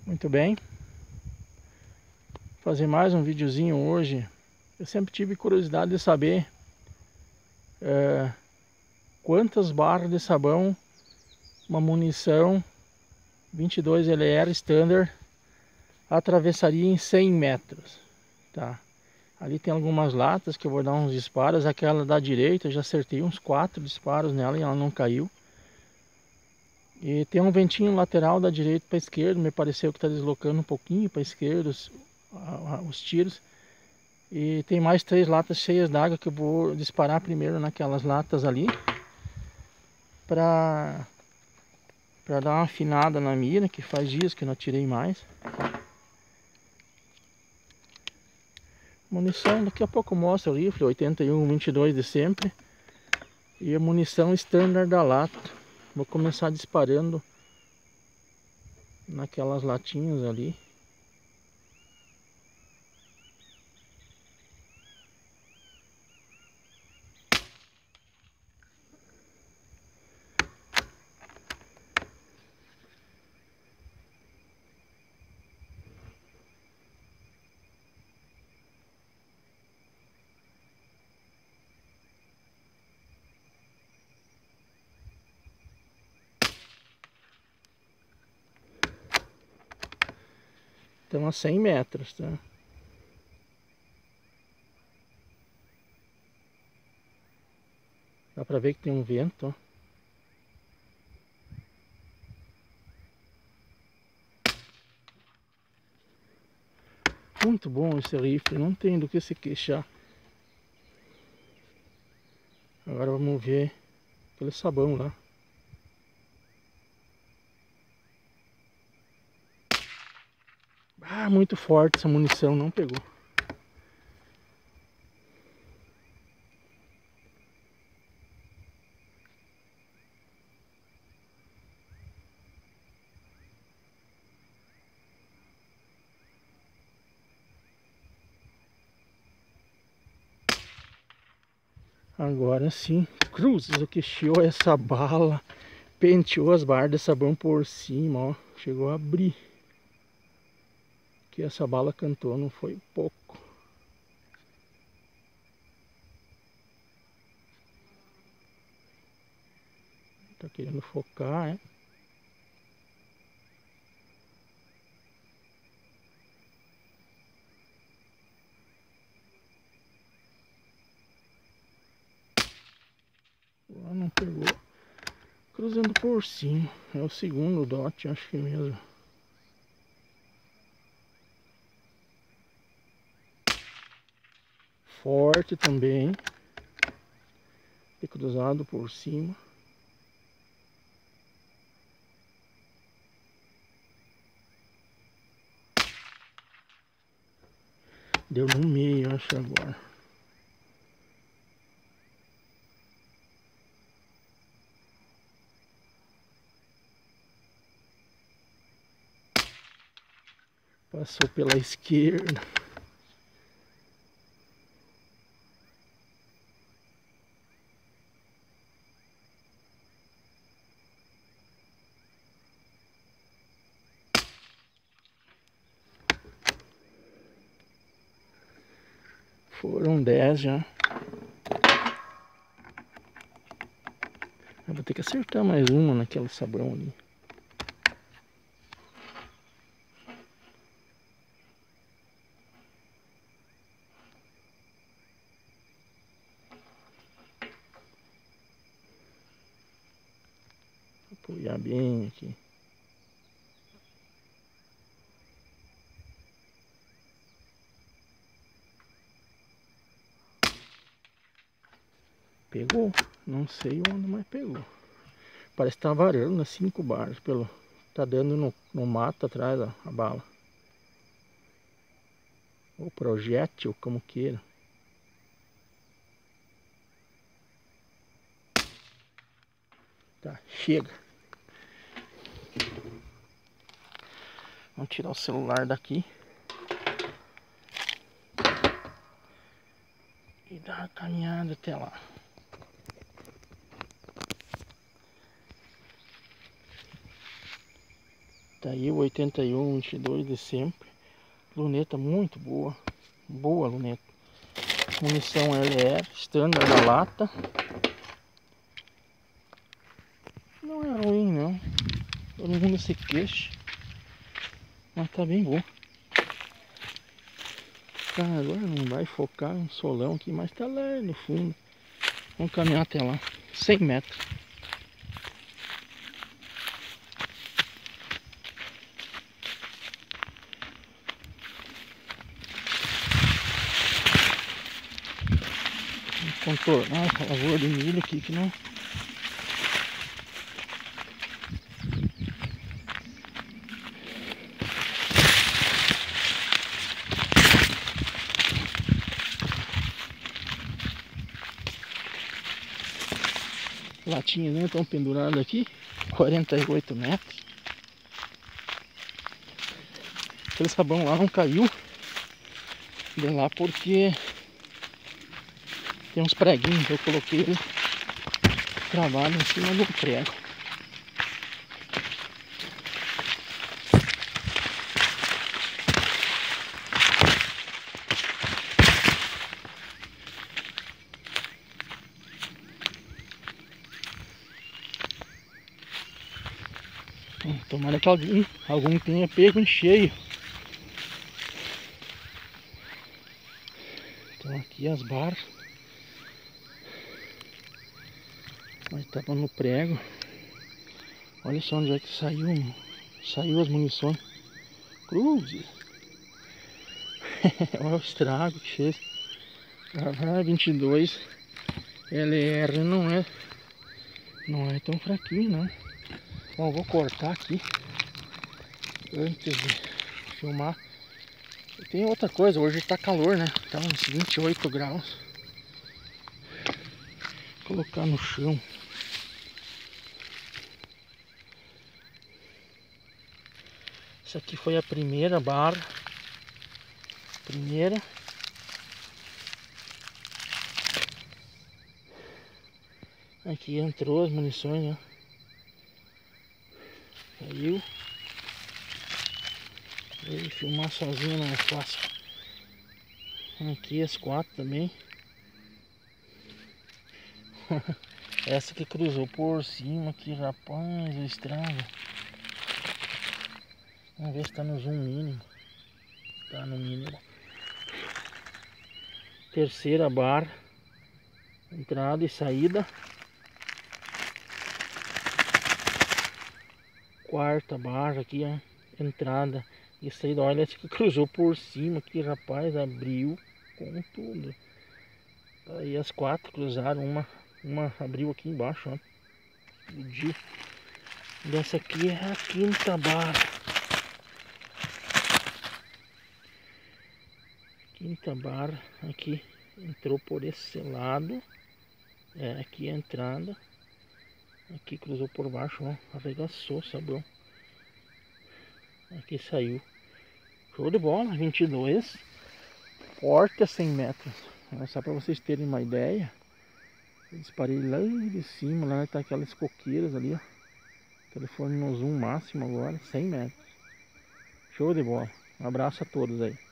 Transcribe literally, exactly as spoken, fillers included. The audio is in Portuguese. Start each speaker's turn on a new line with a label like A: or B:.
A: Muito bem. Vou fazer mais um videozinho hoje. Eu sempre tive curiosidade de saber é, quantas barras de sabão uma munição vinte e dois L R Standard atravessaria em cem metros, tá? Ali tem algumas latas que eu vou dar uns disparos. Aquela da direita eu já acertei uns quatro disparos nela e ela não caiu. E tem um ventinho lateral da direita para a esquerda, me pareceu que está deslocando um pouquinho para a esquerda os, os tiros. E tem mais três latas cheias d'água que eu vou disparar primeiro naquelas latas ali, para para dar uma afinada na mira, que faz dias que eu não tirei mais. Munição, daqui a pouco mostra o rifle, oitenta e um vinte e dois de sempre. E a munição standard da lata. Vou começar disparando naquelas latinhas ali. Estão a cem metros, tá? Dá pra ver que tem um vento, ó. Muito bom esse rifle, não tem do que se queixar. Agora vamos ver aquele sabão lá. Ah, muito forte essa munição, não pegou. Agora sim, cruzes, o que chiou essa bala, penteou as barras de sabão por cima, ó, chegou a abrir. Que essa bala cantou, não foi pouco. Tá querendo focar, é? Agora não pegou. Cruzando por cima, é o segundo dot, acho que mesmo. Forte também. E cruzado por cima. Deu no meio, acho, agora. Passou pela esquerda. Foram dez já. Eu vou ter que acertar mais uma naquele sabão ali. Vou apoiar bem aqui. Pegou, não sei onde, mas pegou. Parece que tá varando nas cinco barras, pelo tá dando no, no mato atrás ó, a bala. Ou projétil, como queira. Tá, chega. Vamos tirar o celular daqui. E dar uma caminhada até lá. Tá aí o oitenta e um vinte e dois de sempre. Luneta muito boa. Boa luneta. Munição L R, standard da lata. Não é ruim não. Todo mundo se queixa. Mas tá bem bom. Tá, agora não vai focar um solão aqui, mas tá lá no fundo. Vamos caminhar até lá. cem metros. Vamos contornar essa lavoura de milho aqui que não. Latinhas não estão penduradas aqui, quarenta e oito metros. Aquele sabão lá não caiu de lá porque tem uns preguinhos que eu coloquei ele travado em cima do prego. Tomara que alguém, algum tenha pego em cheio. Então aqui as barras. Mas tava no prego. Olha só onde é que saiu. Saiu as munições. Cruzes. Olha o estrago que fez. Ah, vinte e dois L R não é. Não é tão fraquinho não. Bom, vou cortar aqui antes de filmar. E tem outra coisa, hoje tá calor, né? Tá uns vinte e oito graus. Vou colocar no chão. Essa aqui foi a primeira barra. Primeira. Aqui entrou as munições, né? Caiu. E filmar sozinho não é fácil. Aqui as quatro também. Essa que cruzou por cima aqui, rapaz, o estrago. Vamos ver se tá no zoom mínimo. Tá no mínimo. Terceira barra. Entrada e saída. Quarta barra aqui, ó. Entrada e saída. Olha, essa que cruzou por cima aqui, rapaz. Abriu com tudo. Aí as quatro cruzaram. Uma, uma abriu aqui embaixo, ó. Explodiu. Dessa aqui é a quinta barra. Quinta barra. Aqui entrou por esse lado. É, aqui a entrada. Aqui cruzou por baixo, ó. Arregaçou o sabão. Aqui saiu. Show de bola, vinte e dois. Forte a cem metros. É só para vocês terem uma ideia. Eu disparei lá de cima, lá tá aquelas coqueiras ali, ó. Telefone no zoom máximo agora, cem metros. Show de bola. Um abraço a todos aí.